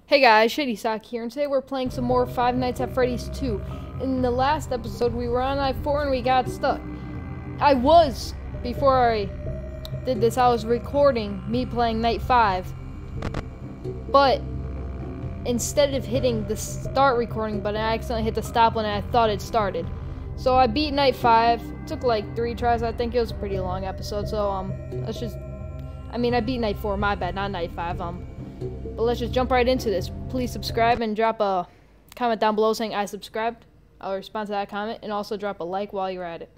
Hey guys, Shady Sock here, and today we're playing some more Five Nights at Freddy's 2. In the last episode, we were on night 4 and we got stuck. Before I did this, I was recording me playing night 5. But instead of hitting the start recording button, I accidentally hit the stop one and I thought it started. So I beat night 5. It took like 3 tries. I think it was a pretty long episode. So I beat night 4. My bad, not night 5. But let's just jump right into this. Please subscribe and drop a comment down below saying I subscribed. I'll respond to that comment, and also drop a like while you're at it.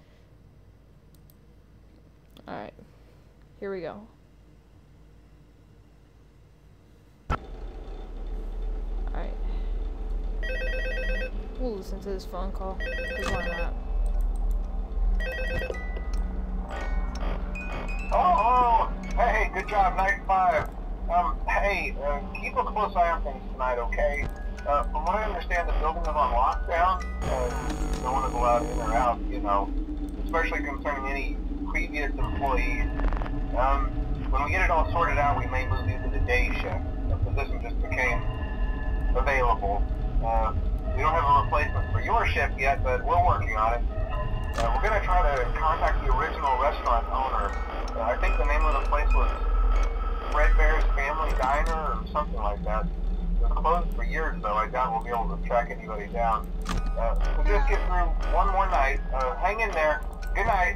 Alright, here we go. Alright. We'll listen to this phone call, because why not? Oh, hey, good job, night 5. Hey, keep a close eye on things tonight, okay? From what I understand, the building is on lockdown. No one is allowed in or out, you know, especially concerning any previous employees. When we get it all sorted out, we may move you to the day shift. The position just became available. We don't have a replacement for your shift yet, but we're working on it. We're going to try to contact the original restaurant owner. I think the name of the place was Freddy's Family Diner or something like that. It was closed for years, though. I doubt we'll be able to track anybody down. We'll just get through one more night. Hang in there. Good night.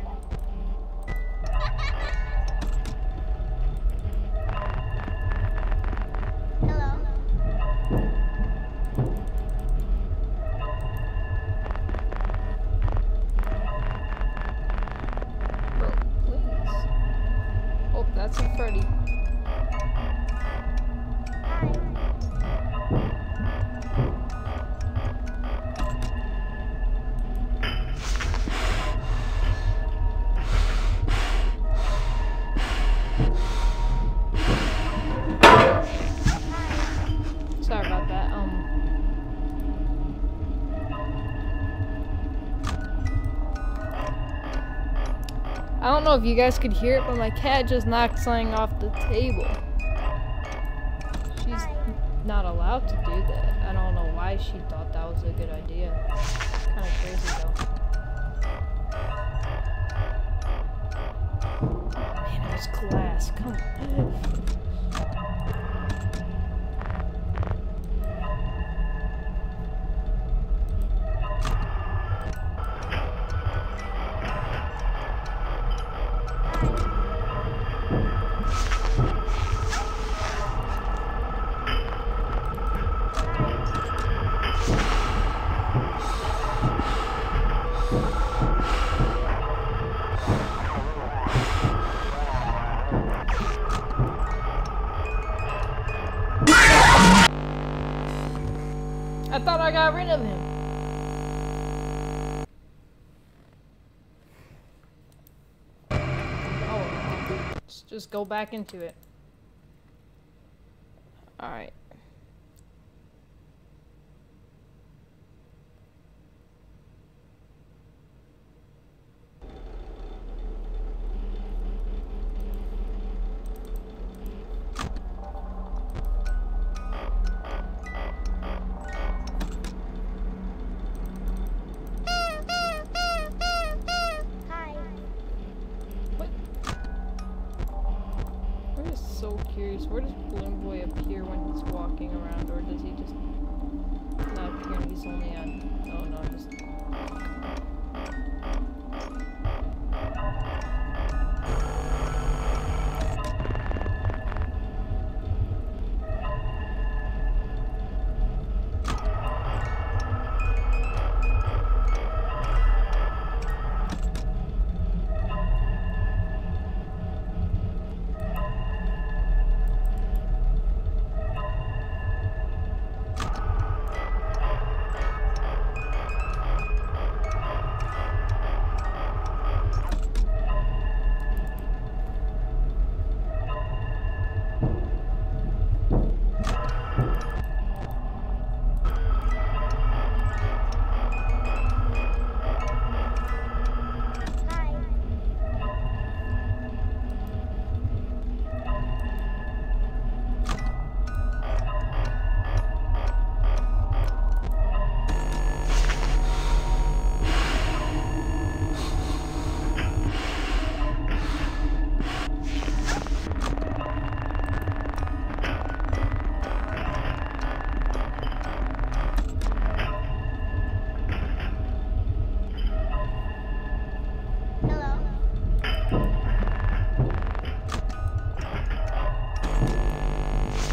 Bro, please. Oh, that's a Freddy. Sorry about that. I don't know if you guys could hear it, but my cat just knocked something off the table. She's not allowed to do that. I don't know why she thought that was a good idea. Kind of crazy though. Man, it was glass. Come on. I thought I got rid of him. Oh, let's just go back into it. Alright. So curious, where does Balloon Boy appear when he's walking around, or does he just not appear and he's only on, oh no, just...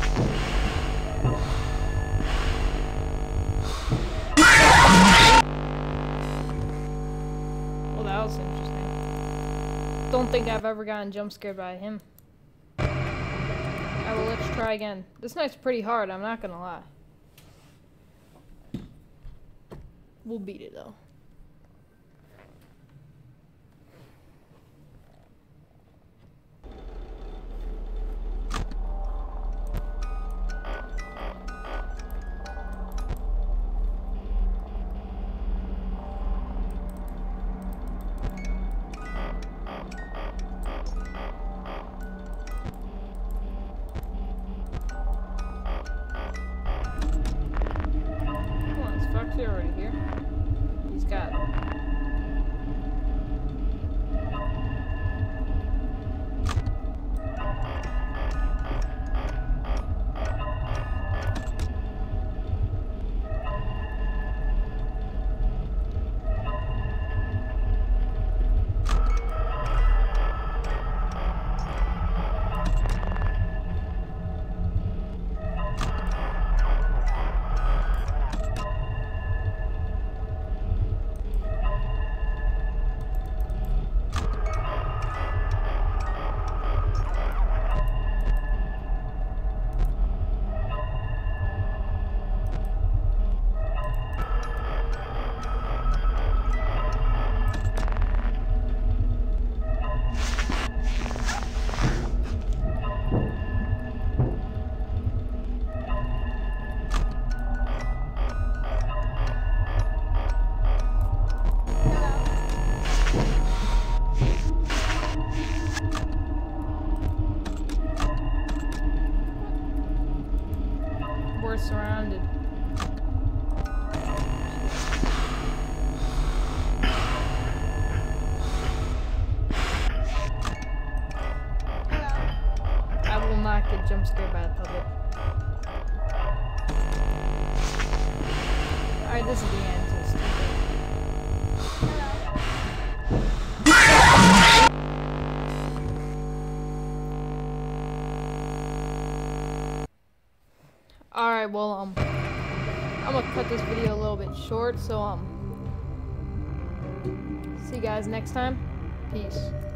Well, that was interesting. Don't think I've ever gotten jump scared by him. Alright, well, let's try again. This night's pretty hard, I'm not gonna lie. We'll beat it though. Come on, is Foxy already here? He's got it. We're surrounded. I will not get jump scared by the puppet. Alright, this is the end. So it's stupid. Alright, well, I'm gonna cut this video a little bit short, so, see you guys next time. Peace.